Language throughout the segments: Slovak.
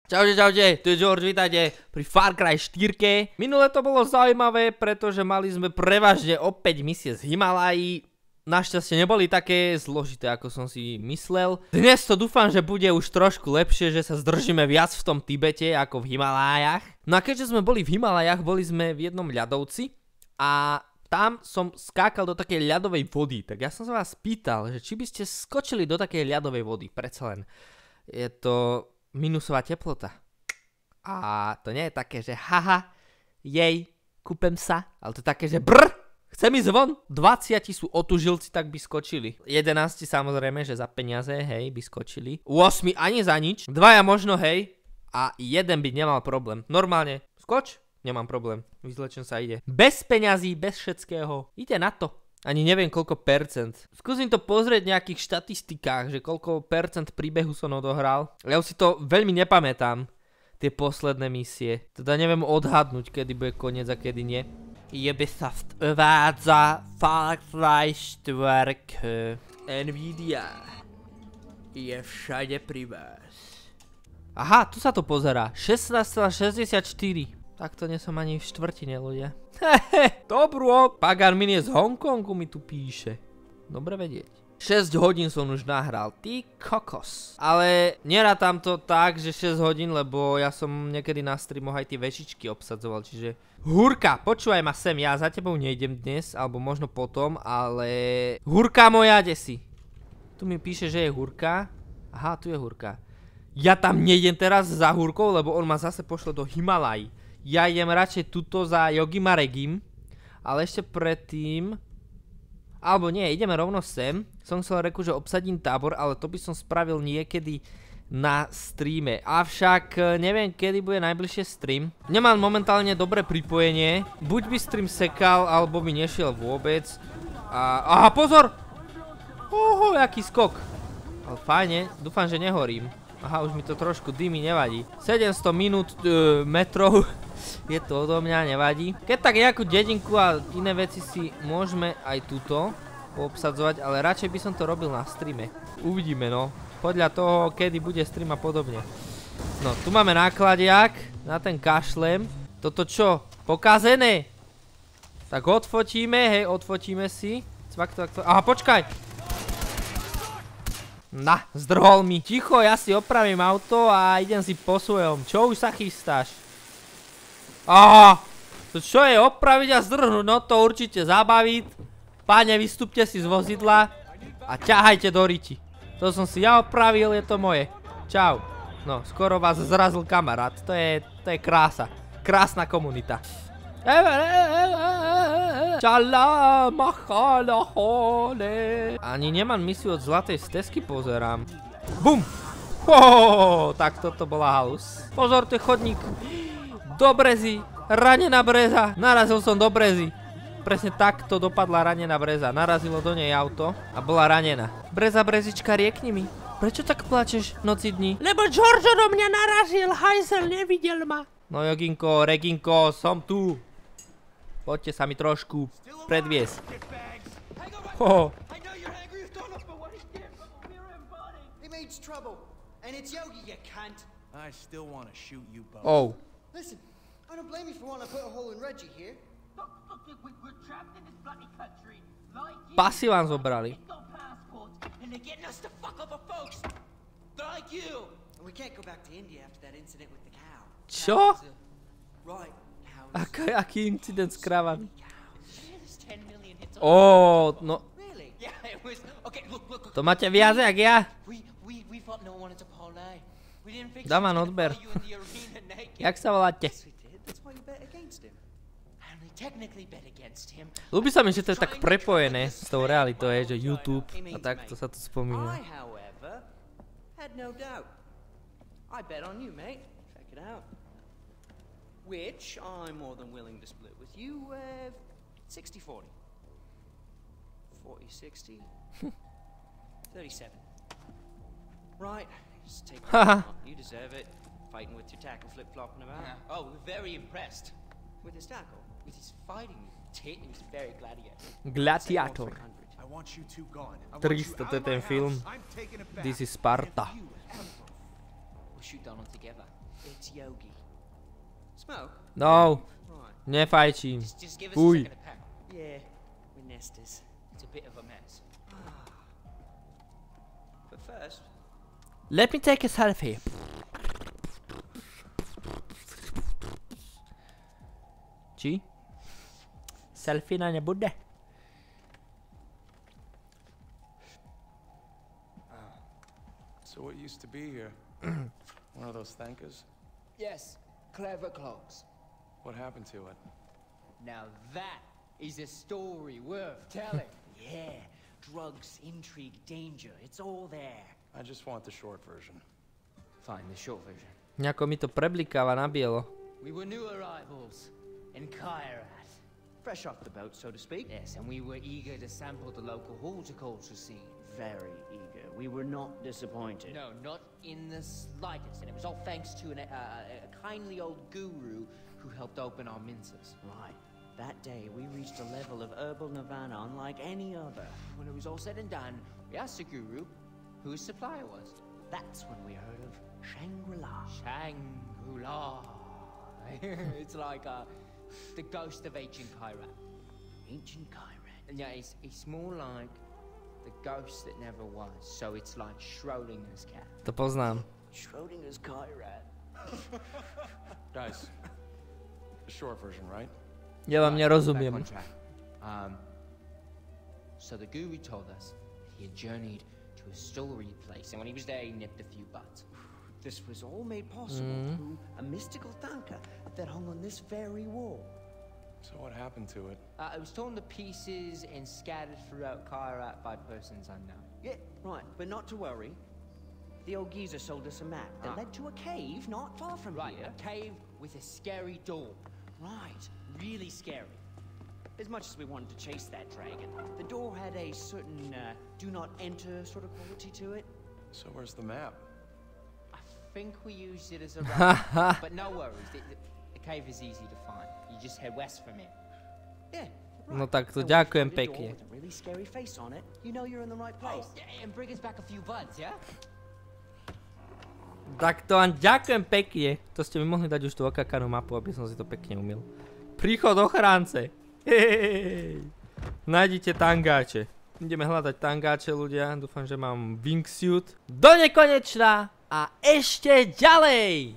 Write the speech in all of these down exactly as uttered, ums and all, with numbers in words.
Čaute, čaute, tu je George, vítajte pri Far Cry štyri. Minule to bolo zaujímavé, pretože mali sme prevažne opäť misie z Himalají. Našťastie neboli také zložité, ako som si myslel. Dnes to dúfam, že bude už trošku lepšie, že sa zdržíme viac v tom Tibete ako v Himalájach. No a keďže sme boli v Himalájach, boli sme v jednom ľadovci a tam som skákal do takej ľadovej vody. Tak ja som sa vás pýtal, že či by ste skočili do takej ľadovej vody, predsa len. Je to minusová teplota. A to nie je také, že haha, jej, kúpem sa. Ale to je také, že brr, chcem ísť von. dvadsať sú otužilci, tak by skočili. jedenásť samozrejme, že za peniaze, hej, by skočili. osem ani za nič. Dvaja možno, hej. A jeden by nemal problém. Normálne, skoč, nemám problém. Vyzlečen sa ide. Bez peňazí, bez všetkého. Ide na to. Ani neviem koľko percent. Skúsim to pozrieť v nejakých štatistikách, že koľko percent príbehu som odohral. Ja už si to veľmi nepamätám, tie posledné misie. Teda neviem odhadnúť, kedy bude koniec a kedy nie. Ubisoft uvádza Far Cry štyri. Nvidia je všade pri vás. Aha, tu sa to pozerá. šestnásť celá šesťdesiatštyri. Tak to nie som ani v štvrtine, ľudia. Hehe, dobro. Pagan Minie z Hongkongu mi tu píše. Dobre vedieť. šesť hodín som už nahral. Ty kokos. Ale nerátam to tak, že šesť hodín, lebo ja som niekedy na streamoch aj tie vešičky obsadzoval, čiže... Hurka, počúvaj ma sem, ja za tebou nejdem dnes, alebo možno potom, ale... Hurka moja, kde si? Tu mi píše, že je Hurka. Aha, tu je Hurka. Ja tam nejdem teraz za Hurkou, lebo on ma zase pošle do Himalají. Ja idem radšej tuto za Yogim a Regim, ale ešte predtým... Alebo nie, ideme rovno sem. Som chcel reku, že obsadím tábor, ale to by som spravil niekedy na streame. Avšak neviem, kedy bude najbližšie stream. Nemám momentálne dobré pripojenie. Buď by stream sekal, alebo by nešiel vôbec. A... Aha, pozor! Oho, jaký skok. Ale fajne, dúfam, že nehorím. Aha, už mi to trošku dymy, nevadí. sedemsto minút, uh, metrov. Je to odo mňa, nevadí. Keď tak nejakú dedinku a iné veci si môžeme aj túto poobsadzovať, ale radšej by som to robil na streame. Uvidíme, no. Podľa toho, kedy bude stream a podobne. No, tu máme nákladiak. Na ten kašlem. Toto čo? Pokazené? Tak odfotíme, hej, odfotíme si. Cvak, cvak, cvak. Aha, počkaj! Na, zdrhol mi. Ticho, ja si opravím auto a idem si po svojom. Čo už sa chystáš? Aha, to čo je opraviť a zdrhnúť? No to určite zabaví. Páne, vystúpte si z vozidla a ťahajte do riti. To som si ja opravil, je to moje. Čau. No, skoro vás zrazil kamarát. To je, to je krása. Krásna komunita. Ani nemám misiu od zlatej stezky, pozerám. Bum! Hohoho, tak toto bola halus. Pozor, to je chodník. Do brezy, ranená breza. Narazil som do brezy. Presne takto dopadla ranená breza. Narazilo do nej auto a bola ranená. Breza, brezička, riekni mi. Prečo tak plačeš noci dni? Lebo Giorgio do mňa narazil, hajzel, nevidel ma. No Joginko, Reginko, som tu. Poďte sa mi trošku predviesť. Hoho. Oh. Pasy vám zobrali. Čo? Aký, aký incident s krávami? Ó, no. To máte viac jak ja? Dávam odber. Jak sa voláte? Ľúbi sa mi, že to je tak prepojené s tou realitou, je, že YouTube a takto sa to spomína. Which I'm more than willing to split with you, uh, sixty forty. forty sixty. thirty-seven. Right, just take it. You deserve it. Fighting with your tackle flip-flopping about. Yeah. Oh, we're very impressed. With his tackle? With his fighting. He was very gladiator. Gladiator. I want you two gone. tristo, to je ten film. This is Sparta. We'll shoot down all together. It's Yogi. Smoke? No, Right. nefajčím. Just, just give us Uj. a second to pack. Yeah, we're nesters. It's a bit of a mess. But first, Let me take a selfie. Či? Selfie na nebude? So what used to be here? One of those thankers? yes, clever clogs. What happened to it? Now that is a story worth telling. yeah, drugs, intrigue, danger, it's all there. I just want the short version. Fine, the short version. Nejako mi to preblikáva na bielo. We were new arrivals in Kyrat. Fresh off the boat, so to speak. Yes, and we were eager to sample the local horticulture scene. Very eager. We were not disappointed. No, not in the slightest. And it was all thanks to an, uh, a kindly old guru who helped open our minces. Right. That day, we reached a level of herbal nirvana unlike any other. When it was all said and done, we asked the guru who his supplier was. That's when we heard of Shangri-La. Shangri-La. It's like uh, the ghost of ancient Kyrat. Ancient Kyrat. And yeah, it's, it's more like the ghost that never was. So it's like Schrodinger's cat. To poznám. Schrodinger's Kyrat. Guys, the short version, right? Ja vám Right, nerozumiem. back on track. Um, so the guru told us he had journeyed to a storied place, and when he was there, he nipped a few butts. This was all made possible Mm. through a mystical tanka that hung on this very wall. So what happened to it? Uh, it was torn to pieces and scattered throughout Kyrat by persons unknown. Yeah, right, but not to worry. The old geezer sold us a map that Ah. led to a cave not far from Right, here. a cave with a scary door. Right, really scary. As much as we wanted to chase that dragon, the door had a certain uh, do not enter sort of quality to it. So where's the map? I think we used it as a route, but no worries. The, the, the cave is easy to find. You just head west from it. Yeah. No right. tak to And when you ďakujem find a door pekne. with a really scary face on it, you know you're in the right place. Oh, yeah, and bring us back a few buds, yeah? Tak to vám ďakujem pekne. To ste mi mohli dať už tú okakanú mapu, aby som si to pekne umil. Príchod ochránce. Hej. Nájdite tangáče. Ideme hľadať tangáče, ľudia. Dúfam, že mám wingsuit. Do nekonečna a ešte ďalej.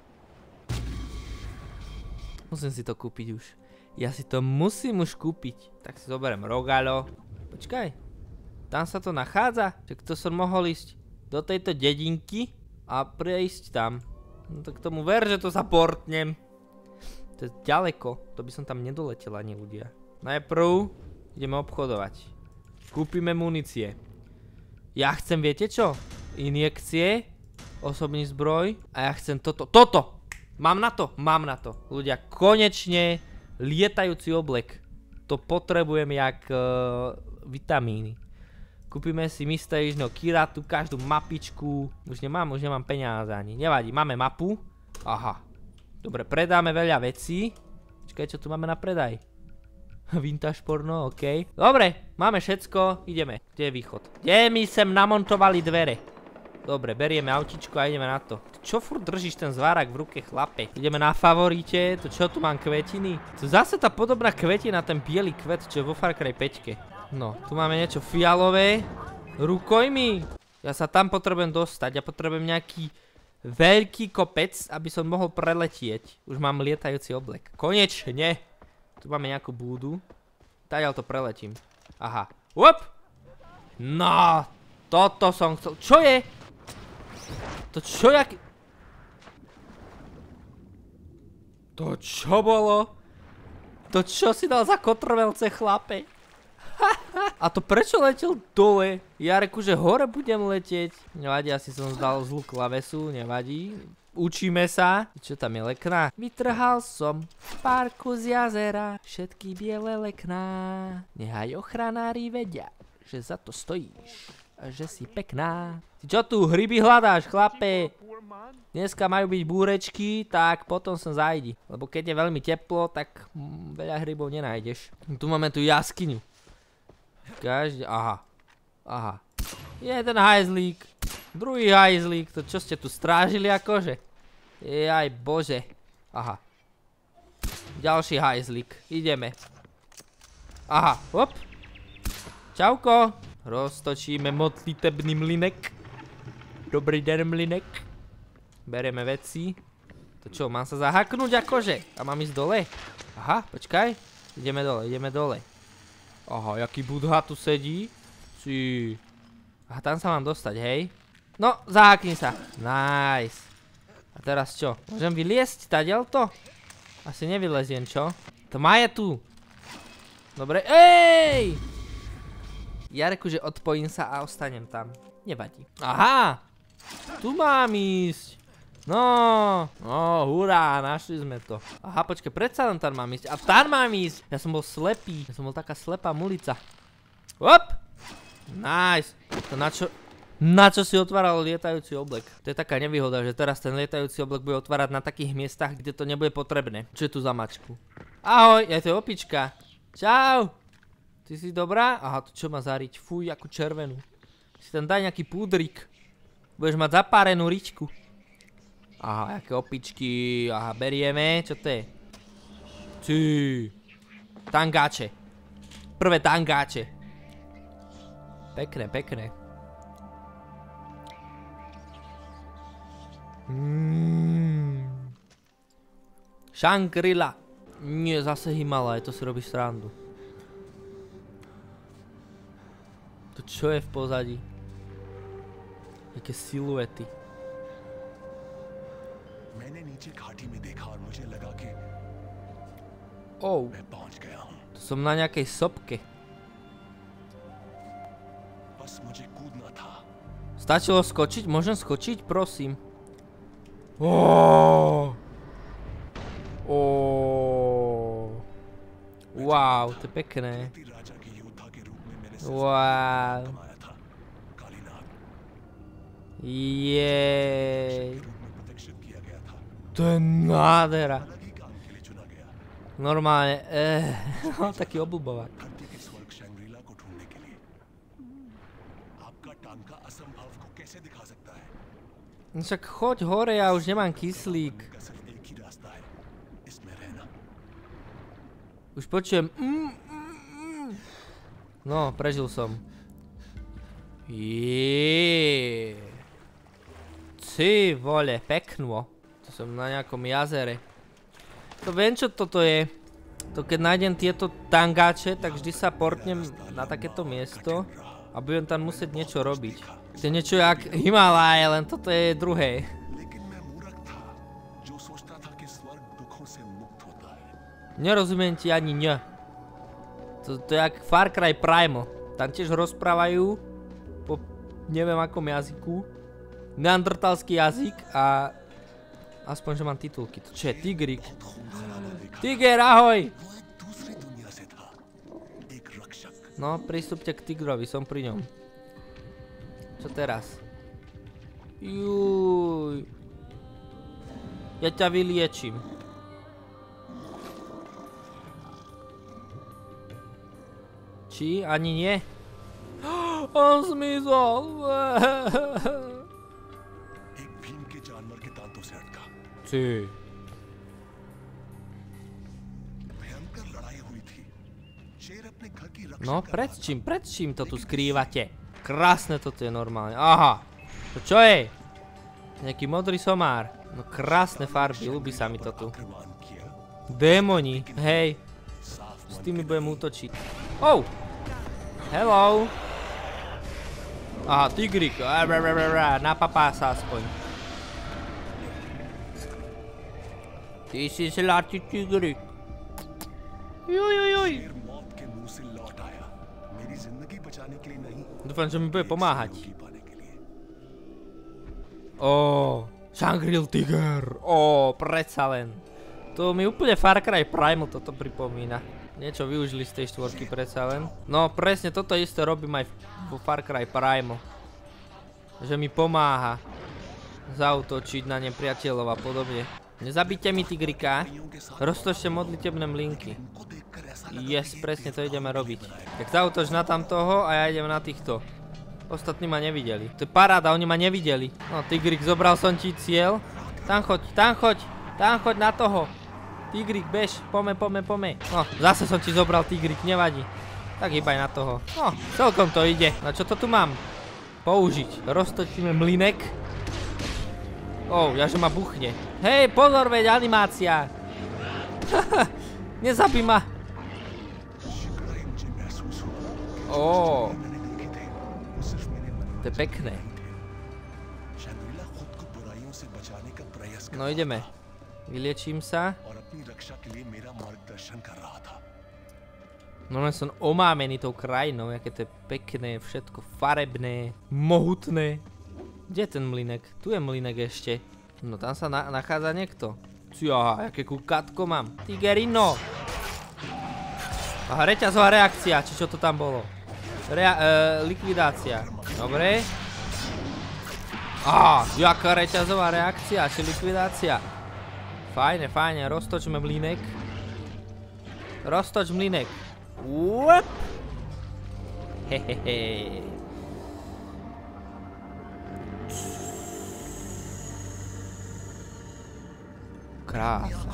Musím si to kúpiť už. Ja si to musím už kúpiť. Tak si zoberiem rogalo. Počkaj. Tam sa to nachádza? Čak to som mohol ísť do tejto dedinky a prejsť tam. No tak tomu ver, že to sa portnem. To je ďaleko. To by som tam nedoletel ani, ľudia. Najprv ideme obchodovať. Kúpime munície. Ja chcem, viete čo? Injekcie, osobný zbroj a ja chcem toto. Toto! Mám na to, mám na to. Ľudia, konečne lietajúci oblek. To potrebujem jak uh, vitamíny. Kúpime si mysteričného Kiratu, každú mapičku. Už nemám, už nemám peniaze ani. Nevadí, máme mapu. Aha. Dobre, predáme veľa vecí. Počkaj, čo tu máme na predaj? Vintage porno, okej. Okay. Dobre, máme všetko, ideme. Kde je východ? Kde mi sem namontovali dvere? Dobre, berieme autičko a ideme na to. Čo furt držíš ten zvárak v ruke, chlape? Ideme na favorite, to čo tu mám kvetiny? To zase tá podobná kvetina, ten biely kvet, čo je vo Far Cry päť. No, tu máme niečo fialové. Rukojmi. Ja sa tam potrebujem dostať, ja potrebujem nejaký veľký kopec, aby som mohol preletieť. Už mám lietajúci oblek. Konečne. Tu máme nejakú búdu. Tadiaľ to preletím. Aha. Up! No, toto som chcel. Čo je? To čo jak... To čo bolo? To čo si dal za kotrmelce, chlape? A to prečo letel dole? Ja reku, že hore budem letieť. Nevadí, asi som zdal zlú klavesu, nevadí. Učíme sa. Čo tam je lekná? Vytrhal som v parku z jazera všetky biele lekná. Nehaj ochranári vedia, že za to stojíš a že si pekná. Ty čo tu hryby hľadáš, chlape? Dneska majú byť búrečky, tak potom sa zajdi. Lebo keď je veľmi teplo, tak mm, veľa hrybov nenájdeš. Tu máme tu jaskyňu. Každý, aha. Aha. Jeden hajzlík. Druhý hajzlík. To čo ste tu strážili akože? Jaj, bože. Aha. Ďalší hajzlik. Ideme. Aha, hop. Čauko. Roztočíme modlitebný mlinek. Dobrý den, mlinek. Bereme veci. To čo, mám sa zahaknúť akože? A mám ísť dole? Aha, počkaj. Ideme dole, ideme dole. Aha, jaký budha tu sedí. Si. Aha, tam sa mám dostať, hej? No, zahakni sa. Nice. A teraz čo? Môžem vyliesť tadiaľto? Asi nevyleziem, čo? Tma je tu. Dobre, ej! Ja reku, že odpojím sa a ostanem tam. Nevadí. Aha! Tu mám ísť. No, no, hurá, našli sme to. Aha, počkaj, predsa len tam mám ísť. A tam mám ísť. Ja som bol slepý. Ja som bol taká slepá mulica. Hop! Nice. To na čo... Na čo si otváral lietajúci oblek? To je taká nevýhoda, že teraz ten lietajúci oblek bude otvárať na takých miestach, kde to nebude potrebné. Čo je tu za mačku? Ahoj, ja to je opička. Čau. Ty si dobrá? Aha, to čo má zariť? Fuj, akú červenú. Si tam daj nejaký púdrik. Budeš mať zapárenú ričku. Aha, aké opičky. Aha, berieme. Čo to je? Ty. Tangáče. Prvé tangáče. Pekné, pekné. Mm. Shangri-La. Nie, zase Himalaj, to si robíš srandu. To čo je v pozadí? Jaké siluety. Oh. To som na nejakej sopke. Stačilo skočiť? Môžem skočiť? Prosím. Oh. Oh. Wow, to je pekné. Wow. Jej. To je nádhera. Normálne, eh, no, taký obľubovák. Však choď hore, ja už nemám kyslík. Už počujem. Mm, mm, mm. No, prežil som. Jeee. Ty vole, pekno. To som na nejakom jazere. To viem, čo toto je. To keď nájdem tieto tangáče, tak vždy sa portnem na takéto miesto a budem tam musieť niečo robiť. To je niečo jak Himalaj, len toto je druhé. Nerozumiem ti ani ň. To, to je jak Far Cry Primal. Tam tiež rozprávajú po neviem akom jazyku. Neandertalský jazyk a aspoň, že mám titulky. To čo je? Tigrik. Tiger, ahoj! No, prístupte k tigrovi, som pri ňom. Čo teraz? Juj. Ja ťa vyliečím. Či? Ani nie? On zmizol. Ty. No, pred čím, pred čím to tu skrývate? Krásne toto je normálne. Aha. To čo je? Nejaký modrý somár. No krásne farby, ľúbi sa mi to tu. Démoni, hej. S tými budem útočiť. Oh! Hello! Aha, tigrik. Napapá sa aspoň. Ty si zlatý tigrik. Jujujuj. Dúfam, že mi bude pomáhať. Ó, Shangri-La Tiger. Ó, predsa len. To mi úplne Far Cry Primal toto pripomína. Niečo využili z tej štvorky predsa len. No presne toto isté robím aj vo Far Cry Primal. Že mi pomáha zaútočiť na nepriateľov a podobne. Nezabíte mi tigrika. Roztočte modlitebné mlynky. Yes, presne to ideme robiť. Tak zaútoč na tamtoho a ja idem na týchto. Ostatní ma nevideli. To je paráda, oni ma nevideli. No, tigrik, zobral som ti cieľ. Tam choď, tam choď, tam choď na toho. Tigrik, bež, pome, pome, pome. No, zase som ti zobral tigrik, nevadí. Tak hýbaj na toho. No, celkom to ide. No čo to tu mám? Použiť. Roztočíme mlynek. Oh, ja že ma buchne. Hej, pozor, veď animácia. Nezabij ma. Ó. To je pekné. No ideme. Vyliečím sa. No len som omámený tou krajinou, aké to je pekné, všetko farebné, mohutné. Kde je ten mlynek? Tu je mlynek ešte. No tam sa na nachádza niekto. Cia, aké kukátko mám. Tigerino. Aha, reťazová reakcia, či čo to tam bolo. Rea e, likvidácia. Dobre. Á, jaká reťazová reakcia, či likvidácia. Fajne, fajne, roztočme mlynek. Roztoč mlynek. Uop. Hehehe. Krásne.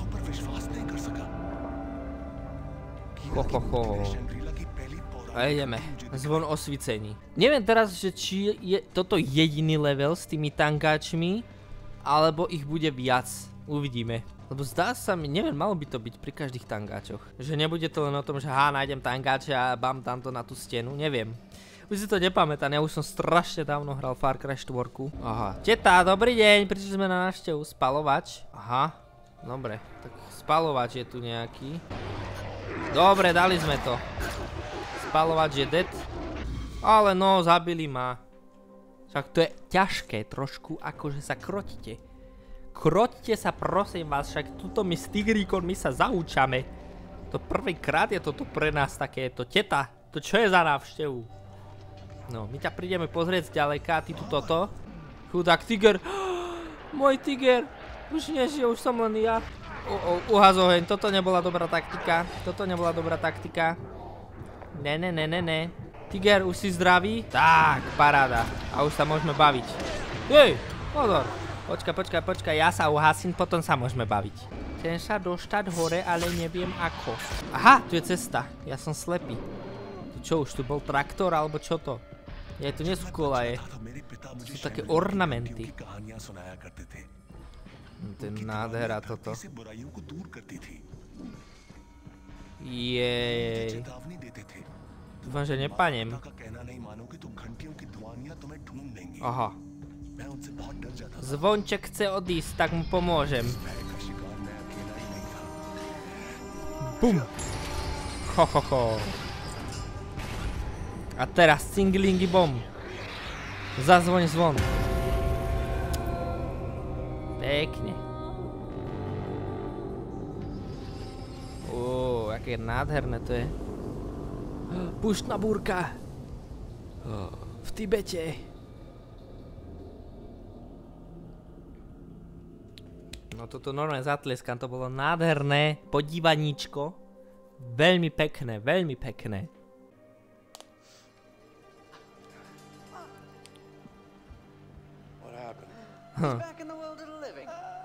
Ho, ho, ho. A ideme. Zvon osvícení. Neviem teraz, že či je toto jediný level s tými tankáčmi, alebo ich bude viac. Uvidíme. Lebo zdá sa mi, neviem, malo by to byť pri každých tangáčoch. Že nebude to len o tom, že há, nájdem tangáče a bam tam to na tú stenu. Neviem. Už si to nepamätám, ja už som strašne dávno hral Far Cry štyri. Aha. Teta, dobrý deň, prišli sme na návštevu. Spalovač. Aha. Dobre, tak spalovač je tu nejaký. Dobre, dali sme to. Spalovač je dead. Ale no, zabili ma. Však to je ťažké trošku, akože sa krotíte. Kroťte sa, prosím vás, však tuto my s tigríkom my sa zaučame. To prvýkrát je toto pre nás takéto. Teta, to čo je za návštevu? No, my ťa prídeme pozrieť z ďaleka, ty tu toto. Chudák tiger. Môj tiger. Už nežije, už som len ja. Uhazoheň, toto nebola dobrá taktika. Toto nebola dobrá taktika. Ne, ne, ne, ne, ne. Tiger, už si zdravý? Tak, paráda. A už sa môžeme baviť. Hej, pozor. Počkaj, počkaj, počkaj, ja sa uhasím, potom sa môžeme baviť. Chcem sa dostať hore, ale neviem ako. Aha, tu je cesta, ja som slepý. Čo už, tu bol traktor, alebo čo to? Je, tu nie sú kolaje. To sú také ornamenty. To je nádhera toto. Jej. Dúfam, že nepanem. Aha. Zvonček chce odísť, tak mu pomôžem. Bum. Ho, ho, ho. A teraz cinglingy bom. Zazvoň zvon. Pekne. Ó, aké nádherné to je. Púštna búrka. V Tibete. No toto normálne zatleskám, to bolo nádherné podívaníčko. Veľmi pekné, veľmi pekné. What happened? He's back in the world of the living.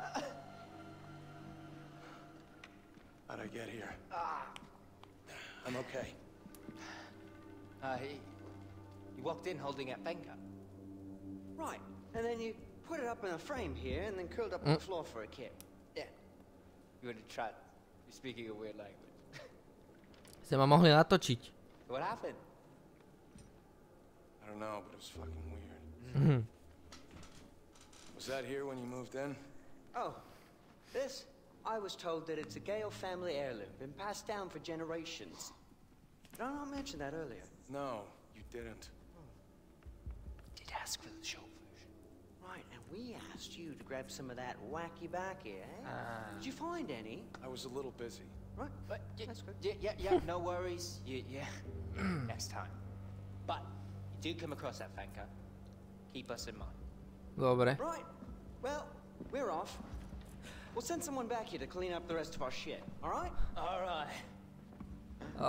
How'd I get here? I'm okay. Uh, he, he walked in holding a Benga. Right, and then you put it up in a frame here and then curled up on the floor for a kip. Yeah. You want to try? You're speaking a weird language. Ste ma mohli natočiť. What happened? I don't know, but it was fucking weird. Mhm. Was that here when you moved in? Oh, this? I was told that it's a Gale family heirloom, been passed down for generations. Did I not mention that earlier? No, you didn't. Did ask for the show version. Right, and we asked you to grab some of that wacky backy, eh? Ah. Did you find any? I was a little busy. Right, But y- that's good. y- yeah, yeah, no worries. Y- yeah, next time. But you do come across that Benga, keep us in mind. Dobre. Right, well, we're off. We'll send someone back here to clean up the rest of our shit, alright? All right.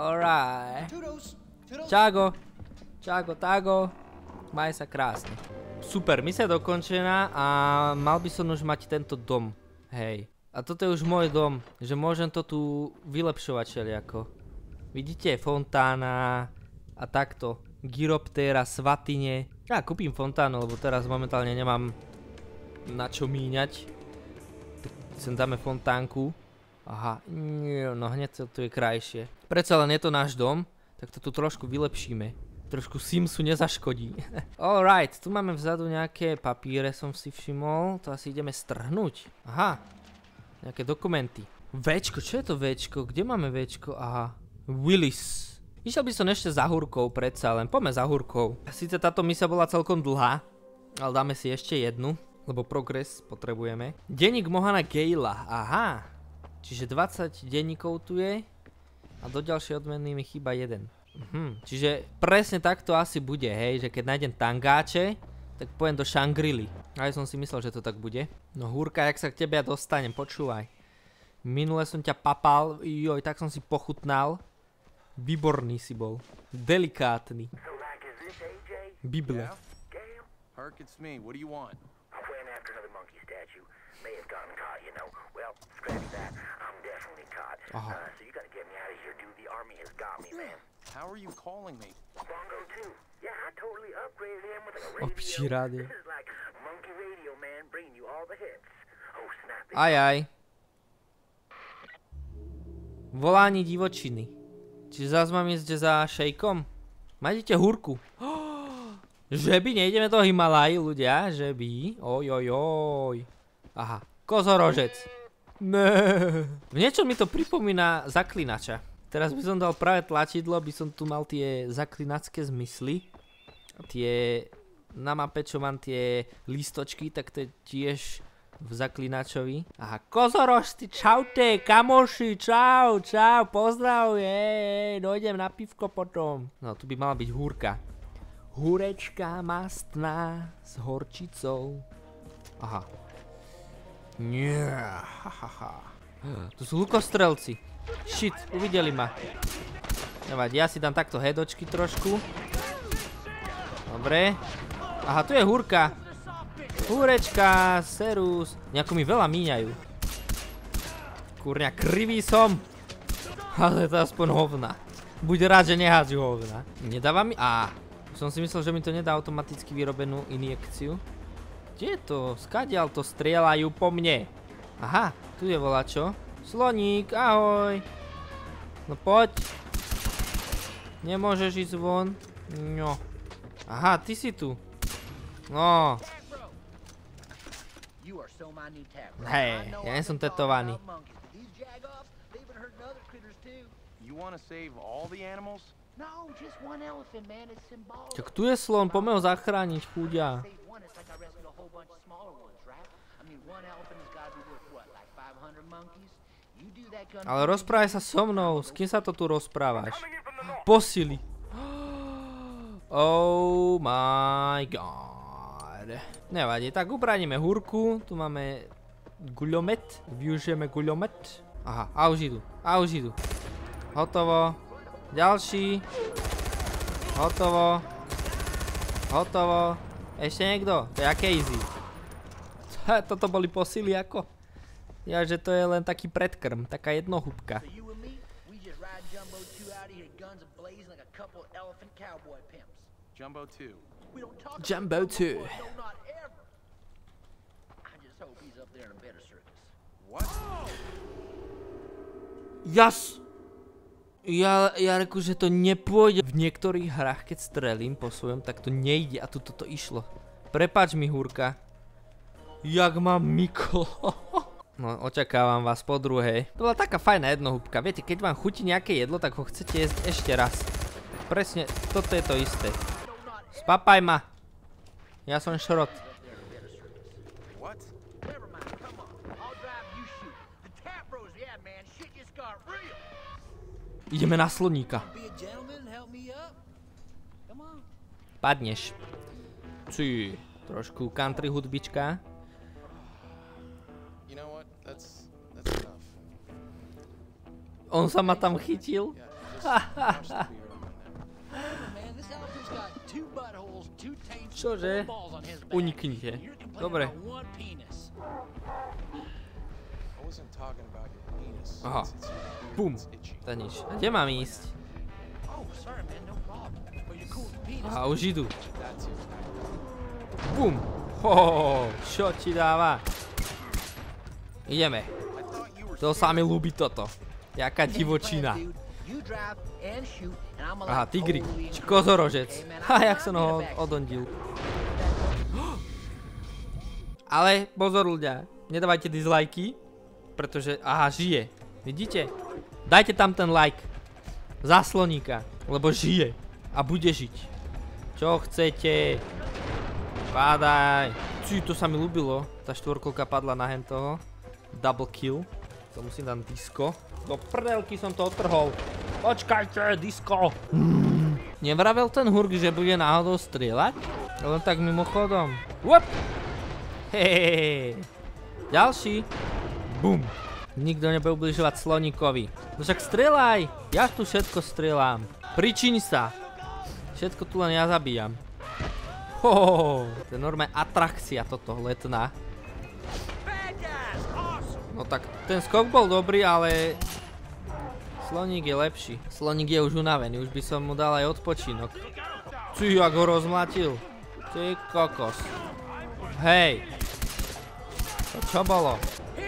Alright. Toodles! Toodles! Čago. Čago, tago. Maj sa krásne. Super, misia dokončená a mal by som už mať tento dom. Hej. A toto je už môj dom, že môžem to tu vylepšovať všelijako. Vidíte, fontána a takto. Gyroptéra, svatyne. Ja kúpim fontánu, lebo teraz momentálne nemám na čo míňať. Tak sem dáme fontánku. Aha, no hneď to tu je krajšie. Predsa len je to náš dom, tak to tu trošku vylepšíme. Trošku Simsu nezaškodí. Alright, tu máme vzadu nejaké papíre, som si všimol. To asi ideme strhnúť. Aha, nejaké dokumenty. Véčko, čo je to Véčko? Kde máme Véčko? Aha, Willis. Išiel by som ešte za húrkou predsa len. Poďme za húrkou. Sice táto misia bola celkom dlhá, ale dáme si ešte jednu, lebo progres potrebujeme. Denník Mohana Gala, aha. Čiže dvadsať denníkov tu je a do ďalšej odmeny mi chýba jeden. Mhm. Čiže presne takto asi bude, hej, že keď nájdem tangáče, tak pojem do Shangri-Ly. Aj som si myslel, že to tak bude. No húrka, jak sa k tebe ja dostanem, počúvaj. Minule som ťa papal, joj, tak som si pochutnal. Výborný si bol. Delikátny. Bible. Herc, it's me. What do you want? I went after another monkey statue. May have gotten caught, you know. Well, scratch that. I'm definitely caught. Uh-huh. Uh, so you gotta get me out of here, dude. The army has got me, man. How are you calling me? Bongo two. Yeah, I totally upgraded him with like a Obči radio. rádio. This is like monkey radio, man, bringing you all the hits. Oh, snap. Aj, aj. Volání divočiny. Čiže zás mám ísť za šejkom? Máte húrku. Že by, nejdeme do Himalají, ľudia, že by. Ojojoj. Aha, kozorožec. Ne. V niečom mi to pripomína zaklinača. Teraz by som dal práve tlačidlo, by som tu mal tie zaklinacké zmysly. Tie na mape, čo mám tie lístočky, tak to je tiež v zaklinačovi. Aha, kozorožci, čaute, kamoši, čau, čau, pozdrav, jej, dojdem na pivko potom. No, tu by mala byť húrka. Húrečka mastná s horčicou. Aha. Nie, hahaha. Tu sú lukostrelci. Shit, uvideli ma. Nevadí, ja si dám takto headočky trošku. Dobre. Aha, tu je húrka. Húrečka, serus. Nejako mi veľa míňajú. Kurňa, krivý som. Ale to aspoň hovna. Buď rád, že nehádžu hovna. Nedáva mi... Á. Som si myslel, že mi to nedá automaticky vyrobenú injekciu. Kde je to? Skadiaľ to strieľajú po mne. Aha, tu je volačo. Sloník, ahoj. No poď. Nemôžeš ísť von. No. Aha, ty si tu. No. Hej, ja nie som tetovaný. Tak tu je slon, poďme ho zachrániť, chúďa. Ale rozprávaj sa so mnou, s kým sa to tu rozprávaš? Posily. Oh my god. Nevadí, tak ubraníme húrku, tu máme guľomet, využijeme guľomet. Aha, a už idú, a už idú. Hotovo. Ďalší. Hotovo. Hotovo. Ešte niekto? To je aké easy. Toto boli posily ako? Ja, že to je len taký predkrm, taká jednohúbka. Jumbo two. Jumbo two. What? Jas! Ja, ja reku, že to nepôjde. V niektorých hrách, keď strelím po svojom, tak to nejde a tu toto išlo. Prepáč mi, húrka. Jak mám myklo. No, očakávam vás po druhej. To bola taká fajná jednohúbka. Viete, keď vám chutí nejaké jedlo, tak ho chcete jesť ešte raz. Presne, toto je to isté. Spapaj ma. Ja som šrot. Ideme na sloníka. Padneš. Cí, trošku country hudbička. On sa ma tam chytil. Čože? Uniknite. Dobre. Aha. Bum. To nič. A kde mám ísť? Aha, už idú. Bum. Hohoho. Čo ti dáva? Ideme. To sa mi ľúbi toto. Jaká divočina. Aha, tigrik. Či kozorožec. Ha, jak som ho odondil. Ale pozor ľudia. Nedávajte dislajky. Pretože, aha, žije. Vidíte? Dajte tam ten like. Za sloníka. Lebo žije. A bude žiť. Čo chcete? Pádaj. Či, to sa mi ľúbilo. Tá štvorkolka padla na hen toho. Double kill. To musím dať disko. Do prdelky som to odtrhol. Počkajte, disko. Hmm. Nevravel ten Hurk, že bude náhodou strieľať? Len tak mimochodom. Uop. Hehehe. Ďalší. Bum. Nikto nebude ubližovať sloníkovi. No však strieľaj. Ja tu všetko strieľam. Pričiň sa. Všetko tu len ja zabíjam. Hohoho. To je normálne atrakcia toto letná. No tak ten skok bol dobrý, ale sloník je lepší. Sloník je už unavený, už by som mu dal aj odpočinok. Ty, jak ho rozmlatil. Ty kokos. Hej. To čo bolo?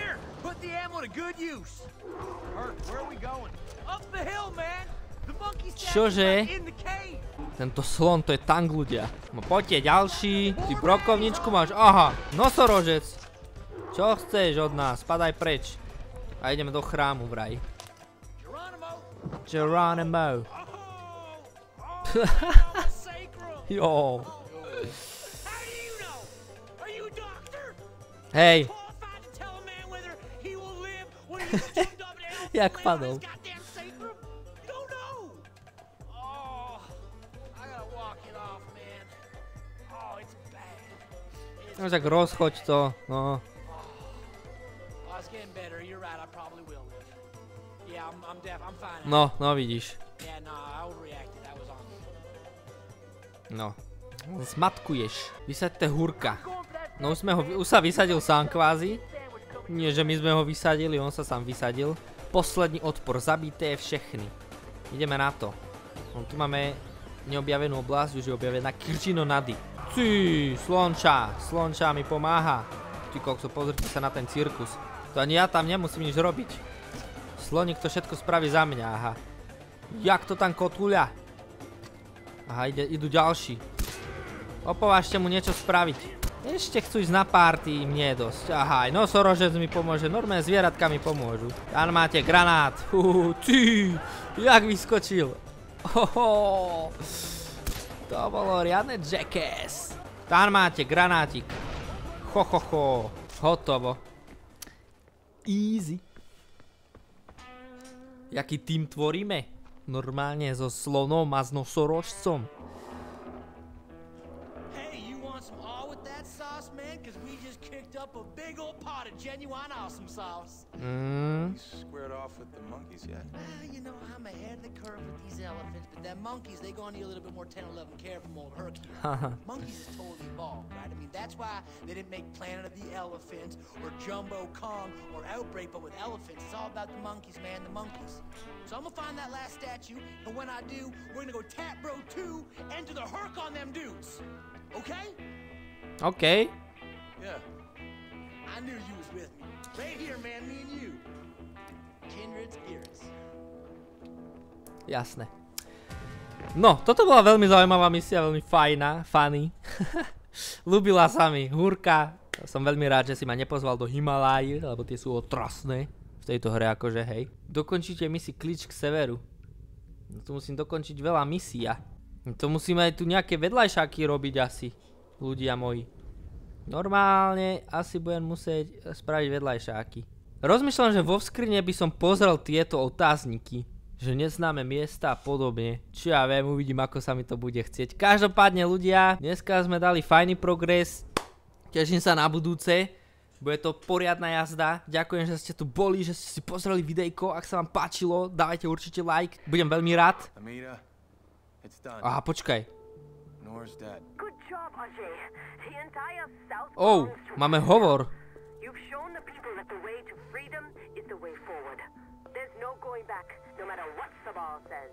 Čože? Tento slon, to je tank ľudia. No poďte ďalší. Ty brokovničku máš. Aha, nosorožec. Čo chceš od nás? Spadaj preč. A ideme do chrámu vraj. Geronimo. Jo. Hej. Jak padol. No tak rozchoď to, no. No, no vidíš. No. Zmatkuješ. Vysaďte Hurka. No už sme ho, už sa vysadil sám kvázi. Nie, že my sme ho vysadili, on sa sám vysadil. Posledný odpor, zabité všechny. Ideme na to. No, tu máme neobjavenú oblasť, už je objavená Kirčino Nady. Ty, slonča, slonča mi pomáha. Ty kokso, pozrite sa na ten cirkus. To ani ja tam nemusím nič robiť. Sloník to všetko spraví za mňa, aha. Jak to tam kotúľa? Aha, ide, idú ďalší. Opovážte mu niečo spraviť. Ešte chcú ísť na party, mne je dosť. Aha, aj nosorožec mi pomôže, normálne zvieratka mi pomôžu. Tam máte granát. Huhu, ty, jak vyskočil. Hoho. To bolo riadne jackass. Tam máte granátik. Ho, ho, ho. Hotovo. Easy. Jaký tým tvoríme? Normálne so slonom a s nosorožcom. Mm. Squared off with the monkeys yet? Well, you know, I'm ahead of the curve with these elephants, but them monkeys, they gonna need a little bit more ten eleven care from old Herky. Monkeys is totally evolved, right? I mean, that's why they didn't make Planet of the Elephants or Jumbo Kong or Outbreak, but with elephants, it's all about the monkeys, man, the monkeys. So I'm gonna find that last statue, and when I do, we're gonna go Tap Bro two, enter the Herc on them dudes. Okay? Okay. Yeah. I knew you was with me. Right here, man, me and you. Kindred spirits. Jasné. No, toto bola veľmi zaujímavá misia, veľmi fajná, funny. Ľúbila sa mi Hurka. Som veľmi rád, že si ma nepozval do Himaláji, lebo tie sú otrasné v tejto hre, akože hej. Dokončíte misi Klíč k severu. No, tu musím dokončiť veľa misia. No, to musíme aj tu nejaké vedľajšáky robiť asi, ľudia moji. Normálne asi budem musieť spraviť vedľajšáky. Rozmýšľam, že vo skrine by som pozrel tieto otázniky. Že neznáme miesta a podobne. Čo ja viem, uvidím, ako sa mi to bude chcieť. Každopádne ľudia, dneska sme dali fajný progres. Teším sa na budúce. Bude to poriadna jazda. Ďakujem, že ste tu boli, že ste si pozreli videjko. Ak sa vám páčilo, dávajte určite like. Budem veľmi rád. Aha, počkaj. Nora's dead. Good job, Ajay. The entire South Oh, belongs to máme us. hovor. You've shown the people that the way to freedom is the way forward. There's no going back, no matter what Sabal says.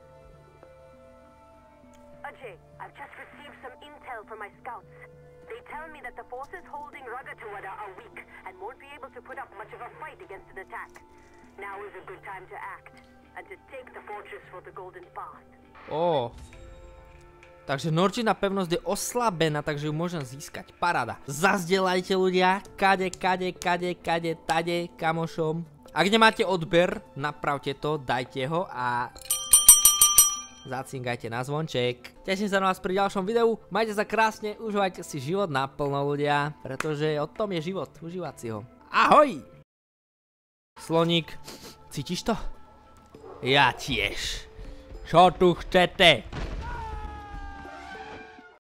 Ajay, I've just received some intel from my scouts. They tell me that the forces holding Ragatuwada are weak and won't be able to put up much of a fight against an attack. Now is a good time to act and to take the fortress for the Golden Path. Ó. Takže Norčina pevnosť je oslabená, takže ju môžem získať. Paráda. Zazdelajte ľudia. Kade, kade, kade, kade, tade, kamošom. Ak nemáte odber, napravte to, dajte ho a zacingajte na zvonček. Teším sa na vás pri ďalšom videu. Majte sa krásne, užívajte si život naplno ľudia, pretože o tom je život, užívať si ho. Ahoj! Sloník, cítiš to? Ja tiež. Čo tu chcete?